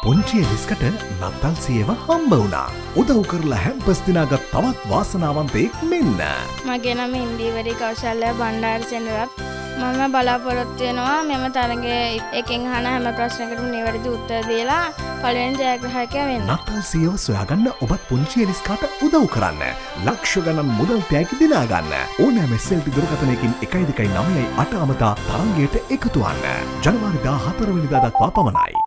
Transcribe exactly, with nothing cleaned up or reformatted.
පුංචි එලිස්කට නත්තල් සියව හම්බ වුණා. උදව් කරලා හැම්පස් දිනාගත් තවත් වාසනාවන්තයෙක් මෙන්න. මගේ නම ඉන්දීවරි කෞශල්‍ය බණ්ඩාරසේනරත්. මම බලාපොරොත්තු වෙනවා මෙම තරගයේ එකෙන් අහන හැම ප්‍රශ්නයකටම නිවැරදි උත්තර දීලා පළවෙනි ජයග්‍රාහකයා වෙන්න. නත්තල් සියව සොයාගන්න ඔබත් පුංචි එලිස්කාට උදව් කරන්න. ලක්ෂ ගණන් මුදල් තෑගි දිනා ගන්න. ඕනෑම එස් එල් ටී දුරකථනයකින් එකයි දෙකයි නවයයි අට අමතා තරගයට එකතු වන්න. ජනවාරි දාහතර වෙනිදා දක්වා පමණයි.